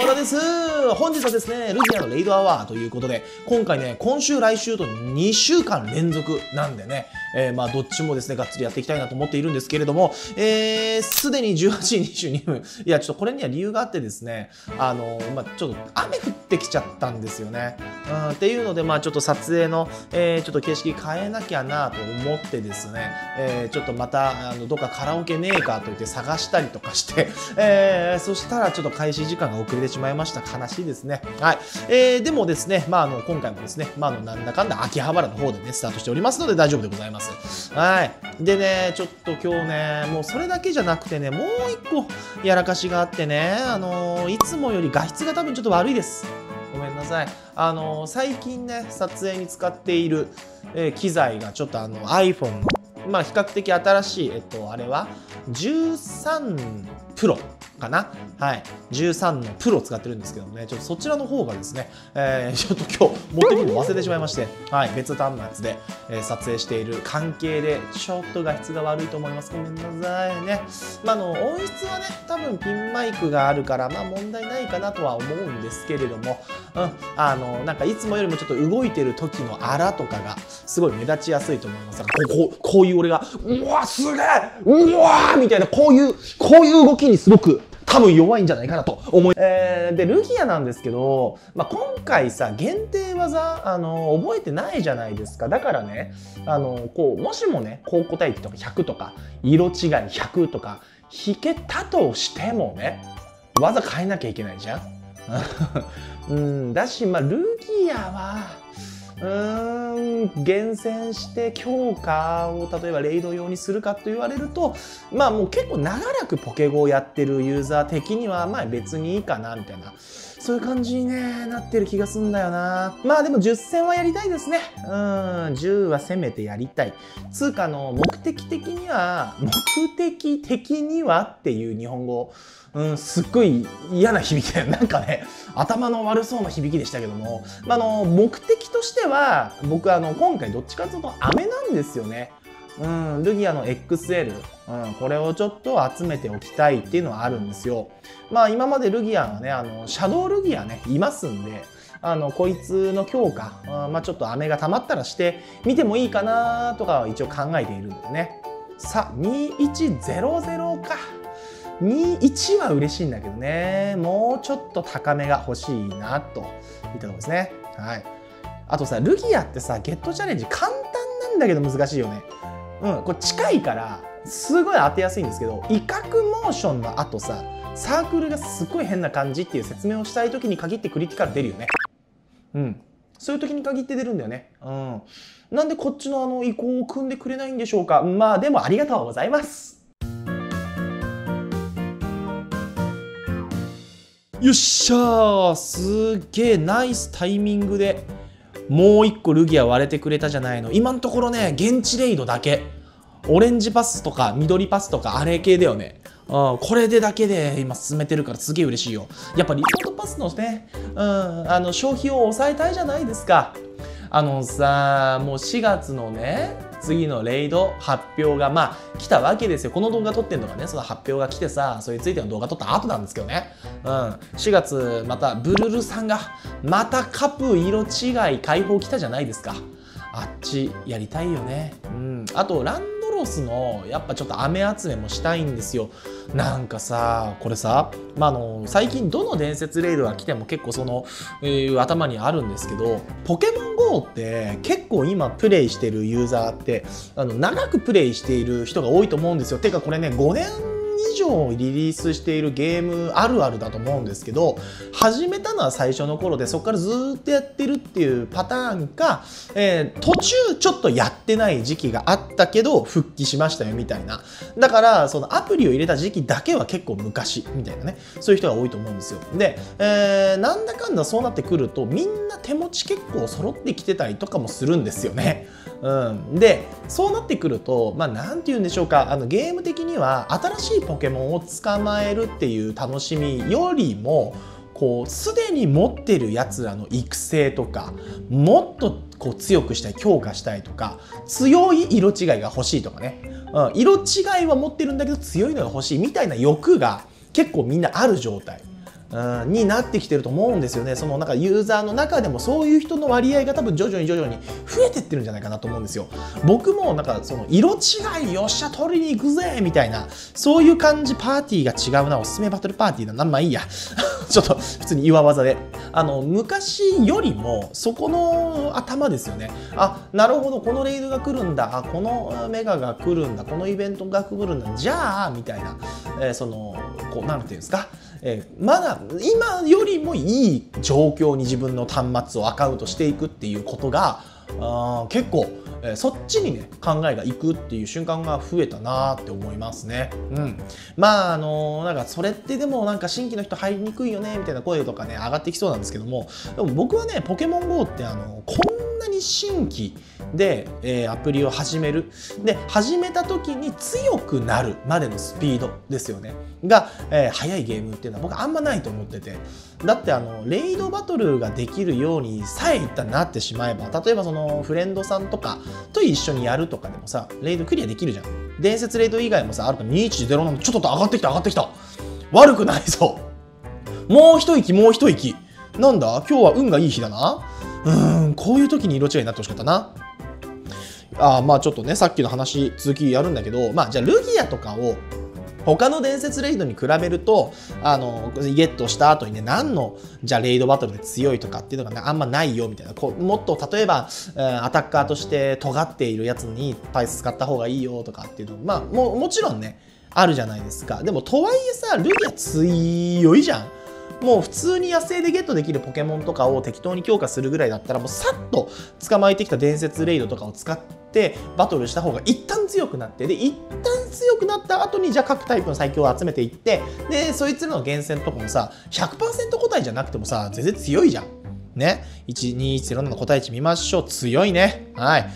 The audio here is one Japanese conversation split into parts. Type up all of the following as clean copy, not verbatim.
村です。本日はですね、ルギアのレイドアワーということで、今回ね、今週来週と2週間連続なんでね、どっちもですね、がっつりやっていきたいなと思っているんですけれども、すでに18時22分、いや、ちょっとこれには理由があってですね、ちょっと雨降ってきちゃったんですよね。っていうので、ちょっと撮影の、ちょっと景色変えなきゃなと思ってですね、ちょっとまた、どっかカラオケねえかと言って探したりとかして、そしたらちょっと開始時間が遅れてしまいました。悲しいですね。はい。でもですね、今回もですね、なんだかんだ秋葉原の方でね、スタートしておりますので大丈夫でございます。はい。でね、ちょっと今日ね、もうそれだけじゃなくてね、もう一個やらかしがあってね、いつもより画質が多分ちょっと悪いです。ごめんなさい。最近ね、撮影に使っている、機材がちょっとiPhone の、比較的新しい、あれは13 Proかな。はい。13のプロを使ってるんですけどもね、ちょっとそちらの方がですね、ちょっと今日持ってくるの忘れてしまいまして、はい、別端末で、撮影している関係で、ちょっと画質が悪いと思います。ごめんなさいね。音質はね、多分ピンマイクがあるから、問題ないかなとは思うんですけれども、なんかいつもよりもちょっと動いてる時のあらとかが、すごい目立ちやすいと思います。こういう俺が、うわ、すげえうわーみたいな、こういう動きにすごく、多分弱いんじゃないかなと思い、で、ルギアなんですけど、今回さ、限定技、覚えてないじゃないですか。だからね、もしもね、高個体値とか100とか、色違い100とか、弾けたとしてもね、技変えなきゃいけないじゃん。だし、ルギアは、厳選して強化を例えばレイド用にするかと言われるともう結構長らくポケゴをやってるユーザー的には別にいいかなみたいなそういう感じに、ね、なってる気がすんだよな。でも10戦はやりたいですね。10は攻めてやりたい。つうか目的的にはっていう日本語すっごい嫌な響きで、なんかね、頭の悪そうな響きでしたけども、目的としては、僕今回どっちかというと飴なんですよね。ルギアの XL、これをちょっと集めておきたいっていうのはあるんですよ。今までルギアがね、シャドウルギアね、いますんで、こいつの強化、ちょっと飴が溜まったらしてみてもいいかなとかは一応考えているんでね。さあ、2100か。21は嬉しいんだけどね。もうちょっと高めが欲しいな、といったところですね。はい。あとさ、ルギアってさ、ゲットチャレンジ簡単なんだけど難しいよね。これ近いから、すごい当てやすいんですけど、威嚇モーションの後さ、サークルがすっごい変な感じっていう説明をしたい時に限ってクリティカル出るよね。そういう時に限って出るんだよね。なんでこっちの意向を組んでくれないんでしょうか。でもありがとうございます。よっしゃー、すっげーナイスタイミングでもう一個ルギア割れてくれたじゃないの。今のところね、現地レイドだけ。オレンジパスとか緑パスとかあれ系だよね。これでだけで今進めてるからすげえ嬉しいよ。やっぱリゾートパスのね、消費を抑えたいじゃないですか。もう4月のね、次のレイド発表が来たわけですよ。この動画撮ってんのがね、その発表が来てさ、それについての動画撮った後なんですけどね。4月またブルルさんがまたカプ色違い解放来たじゃないですか。あっちやりたいよね。あとランドロスのやっぱちょっと飴集めもしたいんですよ。なんかさ、これさ、最近どの伝説レイドが来ても結構頭にあるんですけど、ポケモン GO って結構今プレイしてるユーザーって長くプレイしている人が多いと思うんですよ。てかこれね、5年以上リリースしているゲームあるあるだと思うんですけど、始めたのは最初の頃でそこからずーっとやってるっていうパターンか、途中ちょっとやってない時期があったけど復帰しましたよみたいな。だからそのアプリを入れた時期だけは結構昔みたいなね、そういう人が多いと思うんですよ。で、なんだかんだそうなってくるとみんな手持ち結構揃ってきてたりとかもするんですよね。でそうなってくるとなんて言うんでしょうか、ゲーム的には新しいポケモンを捕まえるっていう楽しみよりもすでに持ってるやつらの育成とか、もっと強くしたい、強化したいとか、強い色違いが欲しいとかね、色違いは持ってるんだけど強いのが欲しいみたいな欲が結構みんなある状態。 になってきてると思うんですよね。そのなんかユーザーの中でもそういう人の割合が多分徐々に増えてってるんじゃないかなと思うんですよ。僕もなんかその色違いよっしゃ取りに行くぜみたいなそういう感じパーティーが違うなおすすめバトルパーティーだなまあいいやちょっと普通に岩技で昔よりもそこの頭ですよね。あ、なるほどこのレイドが来るんだ、あこのメガが来るんだ、このイベントが来るんだ、じゃあみたいな、そのこうなんていうんですか、まだ今よりもいい状況に自分の端末をアカウントしていくっていうことが結構、そっちにね考えがいくっていう瞬間が増えたなーって思いますね。まあなんかそれってでもなんか新規の人入りにくいよねみたいな声とかね上がってきそうなんですけども、でも僕はねポケモン GO ってこんなに新規で、アプリを始めるで始めた時に強くなるまでのスピードですよねが、速いゲームっていうのは僕あんまないと思ってて、だってレイドバトルができるようにさえ一旦なってしまえば、例えばそのフレンドさんとかと一緒にやるとかでもさレイドクリアできるじゃん。伝説レイド以外もさあるか2107のちょっと上がってきた悪くないぞ。もう一息なんだ今日は運がいい日だな。こういう時に色違いになってほしかったな。まあちょっとねさっきの話続きやるんだけど、まあじゃあルギアとかを他の伝説レイドに比べるとゲットした後にね何のじゃあレイドバトルで強いとかっていうのが、ね、あんまないよみたいな、もっと例えばアタッカーとして尖っているやつにスパイス使った方がいいよとかっていうのまあもちろんねあるじゃないですか。でもとはいえさルギア強いじゃん。もう普通に野生でゲットできるポケモンとかを適当に強化するぐらいだったらもうさっと捕まえてきた伝説レイドとかを使ってバトルした方が一旦強くなって、で一旦強くなった後にじゃあ各タイプの最強を集めていって、でそいつらの厳選とかもさ 100% 個体じゃなくてもさ全然強いじゃんね。1210の個体値見ましょう。強いね。はい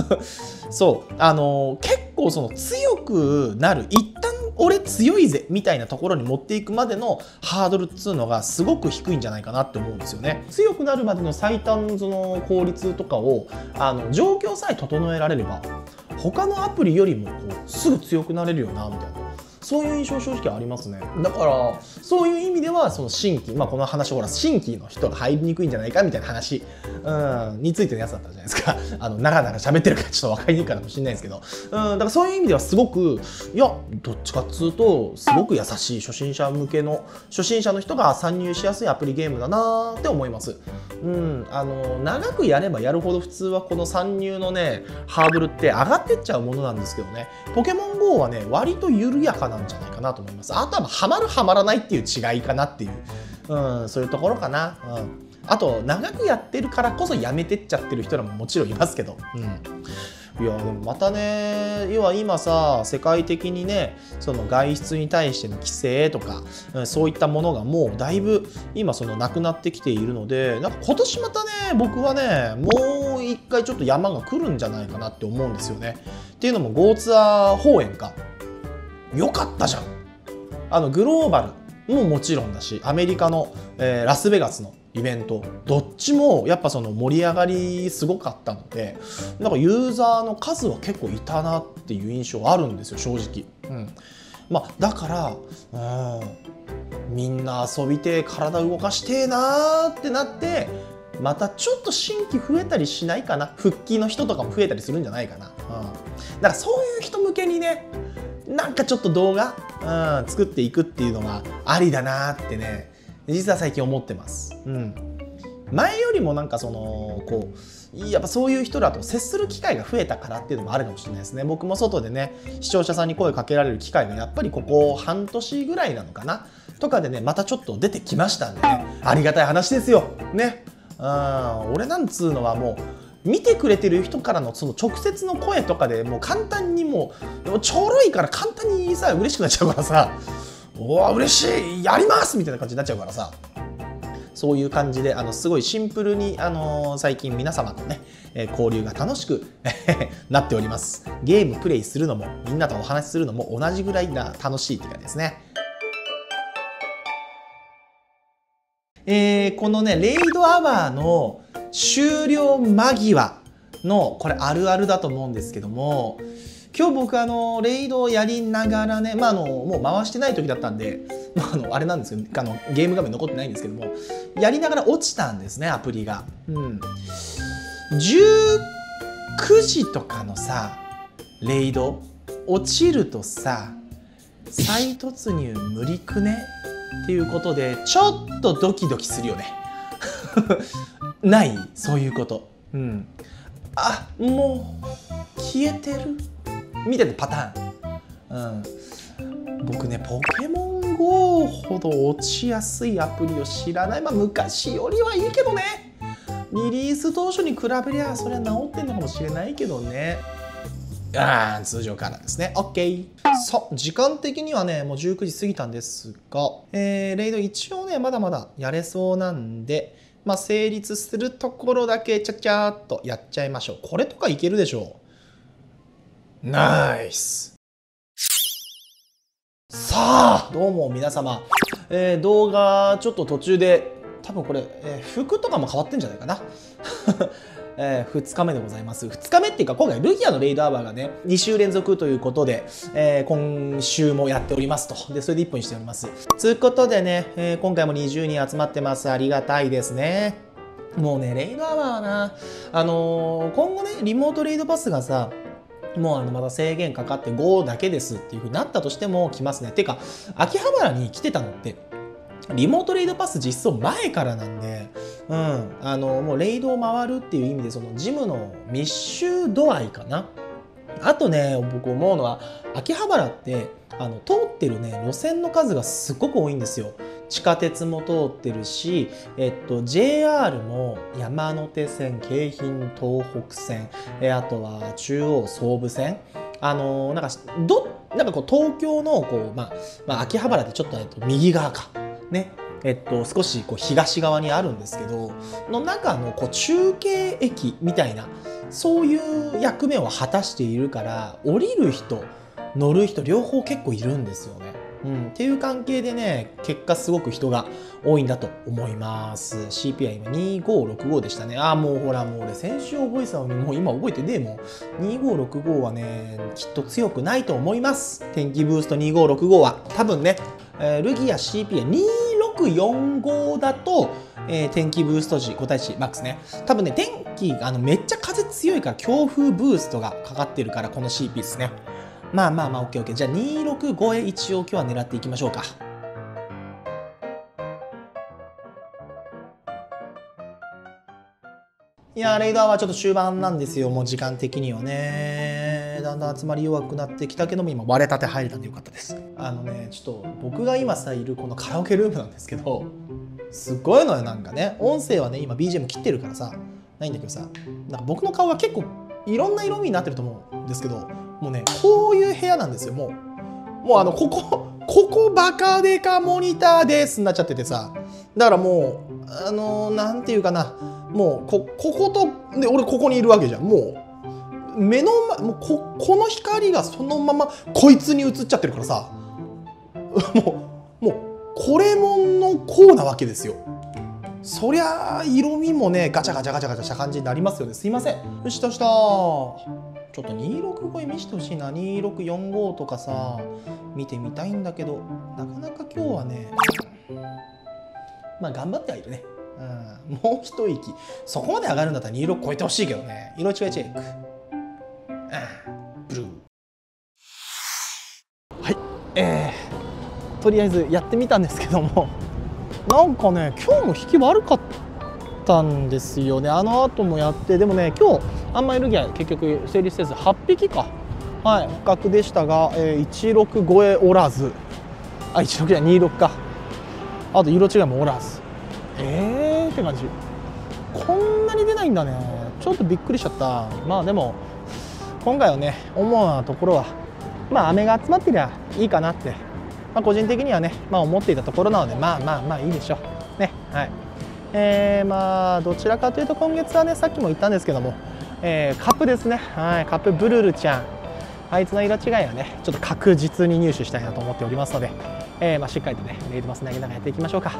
そう結構その強くなる一旦俺強いぜみたいなところに持っていくまでのハードルっつうのがすごく低いんじゃないかなって思うんですよね。強くなるまでの最短のその効率とかを状況さえ整えられれば他のアプリよりもこうすぐ強くなれるよなみたいな、そういう印象正直ありますね。だからそういう意味ではその新規、この話ほら新規の人が入りにくいんじゃないかみたいな話についてのやつだったじゃないですか。長々喋ってるからちょっと分かりにくいかもしれないですけど、だからそういう意味ではすごくどっちかっつうとすごく優しい初心者の人が参入しやすいアプリゲームだなって思います。長くやればやるほど普通はこの参入のねハードルって上がってっちゃうものなんですけどね、ポケモン GO はね割と緩やかなんじゃないかなと思います。あとはハマるハマらないっていう違いかなっていう、そういうところかな。あと長くやってるからこそやめてっちゃってる人らももちろんいますけど、いやでもまたね要は今さ世界的にねその外出に対しての規制とか、そういったものがもうだいぶ今そのなくなってきているので、なんか今年またね僕はねもう一回ちょっと山が来るんじゃないかなって思うんですよね。っていうのも GO ツアー放映かよかったじゃん。グローバルももちろんだしアメリカの、ラスベガスのイベントどっちもやっぱその盛り上がりすごかったので、なんかユーザーの数は結構いたなっていう印象あるんですよ正直。だからみんな遊びて体動かしてえなーってなってまたちょっと新規増えたりしないかな。復帰の人とかも増えたりするんじゃないかな。だからそういう人向けにねなんかちょっと動画、作っていくっていうのがありだなってね実は最近思ってます。前よりもなんかそのやっぱそういう人らと接する機会が増えたからっていうのもあるかもしれないですね。僕も外でね視聴者さんに声かけられる機会がやっぱりここ半年ぐらいなのかなとかでねまたちょっと出てきましたんでね、ありがたい話ですよね。俺なんつうのはもう見てくれてる人からのその直接の声とかでもう簡単にもうちょろいから簡単にさ嬉しくなっちゃうからさ、おー嬉しいやりますみたいな感じになっちゃうからさ、そういう感じですごいシンプルに最近皆様とね交流が楽しくなっております。ゲームプレイするのもみんなとお話しするのも同じぐらい楽しいって感じですね。このねレイドアワーの終了間際のこれあるあるだと思うんですけども、今日僕レイドをやりながらね、もう回してない時だったんであれなんですけど、ゲーム画面残ってないんですけども、やりながら落ちたんですね、アプリが。19時とかのさ、レイド、落ちるとさ、再突入無理くねっていうことで、ちょっとドキドキするよね。ないそういうこと。あ、もう消えてるみたいなパターン。僕ね、ポケモン GO ほど落ちやすいアプリを知らない。昔よりはいいけどね。リリース当初に比べりゃそれは治ってんのかもしれないけどね。通常からですね。OK。時間的にはね、もう19時過ぎたんですが、レイド一応ね、まだまだやれそうなんで、成立するところだけちゃちゃーっとやっちゃいましょう。これとかいけるでしょう。ナイス。さあ、どうも皆様。動画ちょっと途中で、多分これ、服とかも変わってんじゃないかな。2日目でございます。2日目っていうか、今回ルギアのレイドアワーがね、2週連続ということで、今週もやっておりますと。で、それで1本にしております。ということでね、今回も20人集まってます。ありがたいですね。もうね、レイドアワーはな、今後ね、リモートレイドパスがさ、もうまた制限かかって5だけですっていう風になったとしても来ますね。てか、秋葉原に来てたのって、リモートレイドパス実装前からなんで、もうレイドを回るっていう意味で、そのジムの密集度合いかな。あとね、僕思うのは、秋葉原って、通ってるね、路線の数がすごく多いんですよ。地下鉄も通ってるし、JR も山手線、京浜東北線、あとは中央総武線。なんかこう東京のこう、秋葉原ってちょっと右側か。ね。少しこう東側にあるんですけど、の中のこう中継駅みたいな、そういう役目を果たしているから、降りる人、乗る人、両方結構いるんですよね。っていう関係でね、結果すごく人が多いんだと思います。CP は今2565でしたね。もうほら、もう俺先週覚えてたのに、もう今覚えてねえもん。2565はね、きっと強くないと思います。天気ブースト2565は。多分ね、ルギア CP は2645だと、天気ブースト時、個体値マックスね。多分ね、天気、めっちゃ風強いから強風ブーストがかかってるから、この CP ですね。OK。じゃあ、265へ一応今日は狙っていきましょうか。いやー、レイダーはちょっと終盤なんですよ。もう時間的にはね。だんだん集まり弱くなってきたけども、今割れたて入れたんでよかったです。ちょっと僕が今さ、いるこのカラオケルームなんですけど、すごいのよ、なんかね。音声はね、今 BGM 切ってるからさ、ないんだけどさ、なんか僕の顔が結構いろんな色味になってると思うんですけど、もうね、こういう部屋なんですよ。もうここバカデカモニターですなっちゃっててさ、だからもうなんていうかな、もうこことで俺ここにいるわけじゃん。もう目の前、もうこの光がそのままこいつに映っちゃってるからさ、もうこれもんのこうなわけですよ。そりゃ色味もね、ガチャガチャした感じになりますよね。すいません。よし。ちょっと265見せてほしいな。2645とかさ、見てみたいんだけど、なかなか今日はね、頑張ってはいるね。もう一息。そこまで上がるんだったら26超えてほしいけどね。色違いチェック。ブルー。はい。とりあえずやってみたんですけども、なんかね、今日も引き悪かったんですよね。後もやって、でもね、今日あんまりルギア結局成立せず8匹か、捕獲でしたが、16超えおらず、16じゃ26か、あと色違いもおらず、って感じ。こんなに出ないんだね。ちょっとびっくりしちゃった。でも今回はね、主なところは雨が集まってりゃいいかなって、個人的にはね、思っていたところなので、いいでしょうね。どちらかというと今月はね、さっきも言ったんですけども、カップですね。カップブルルちゃん、あいつの色違いはね、ちょっと確実に入手したいなと思っておりますので、しっかりとね、レイドマス投げながらやっていきましょうか。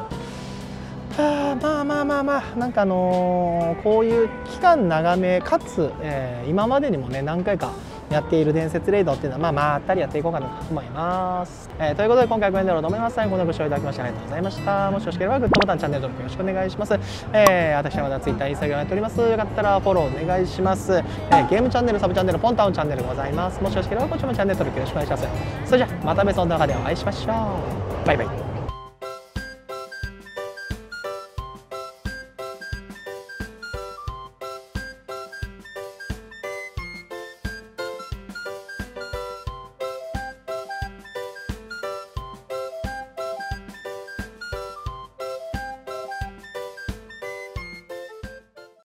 なんかこういう期間長めかつ、今までにもね、何回かやっている伝説レイドっていうのはまったりやっていこうかなと思います。ということで今回はこれで終わろうと思います。最後までご視聴いただきましてありがとうございました。もしよろしければグッドボタン、チャンネル登録よろしくお願いします。私はまだ Twitter、Instagram やっております。よかったらフォローお願いします。ゲームチャンネル、サブチャンネル、ポンタウンチャンネルございます。もしよろしければこちらもチャンネル登録よろしくお願いします。それじゃあまた別の動画でお会いしましょう。バイバイ。